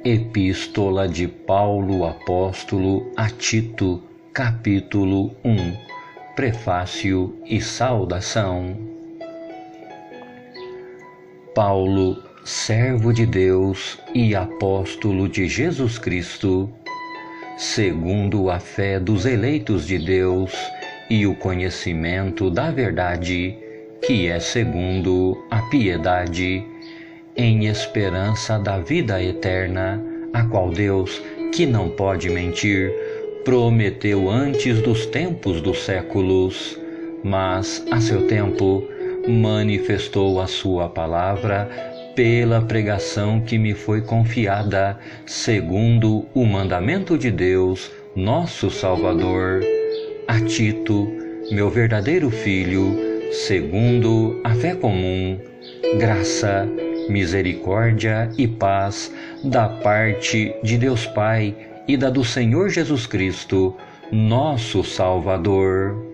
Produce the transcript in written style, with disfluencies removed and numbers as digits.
Epístola de Paulo Apóstolo a Tito, capítulo 1. Prefácio e saudação. Paulo, servo de Deus e apóstolo de Jesus Cristo, segundo a fé dos eleitos de Deus e o conhecimento da verdade, que é segundo a piedade, em esperança da vida eterna, a qual Deus, que não pode mentir, prometeu antes dos tempos dos séculos, mas a seu tempo manifestou a sua palavra pela pregação que me foi confiada, segundo o mandamento de Deus, nosso Salvador. A Tito, meu verdadeiro filho, segundo a fé comum, graça, misericórdia e paz da parte de Deus Pai e da do Senhor Jesus Cristo, nosso Salvador.